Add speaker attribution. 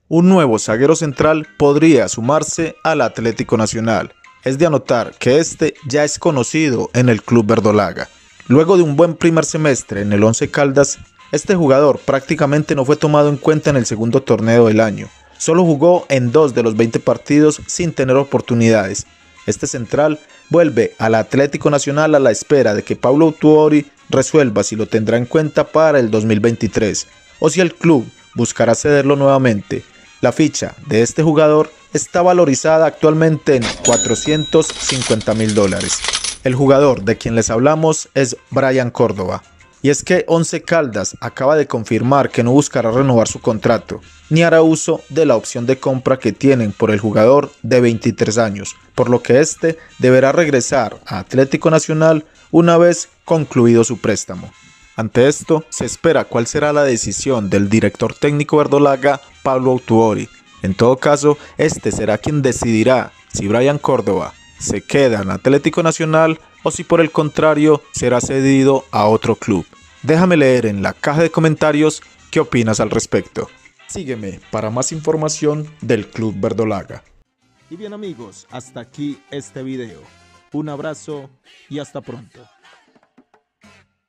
Speaker 1: un nuevo zaguero central podría sumarse al Atlético Nacional. Es de anotar que este ya es conocido en el club verdolaga. Luego de un buen primer semestre en el Once Caldas, este jugador prácticamente no fue tomado en cuenta en el segundo torneo del año. Solo jugó en 2 de los 20 partidos sin tener oportunidades. Este central vuelve al Atlético Nacional a la espera de que Pablo Autuori resuelva si lo tendrá en cuenta para el 2023 o si el club buscará cederlo nuevamente. La ficha de este jugador está valorizada actualmente en $450.000. El jugador de quien les hablamos es Bryan Córdoba. Y es que Once Caldas acaba de confirmar que no buscará renovar su contrato, ni hará uso de la opción de compra que tienen por el jugador de 23 años, por lo que este deberá regresar a Atlético Nacional una vez concluido su préstamo. Ante esto, se espera cuál será la decisión del director técnico verdolaga, Pablo Autuori. En todo caso, este será quien decidirá si Bryan Córdoba se queda en Atlético Nacional o si por el contrario será cedido a otro club. Déjame leer en la caja de comentarios qué opinas al respecto. Sígueme para más información del Club Verdolaga. Y bien amigos, hasta aquí este video. Un abrazo y hasta pronto.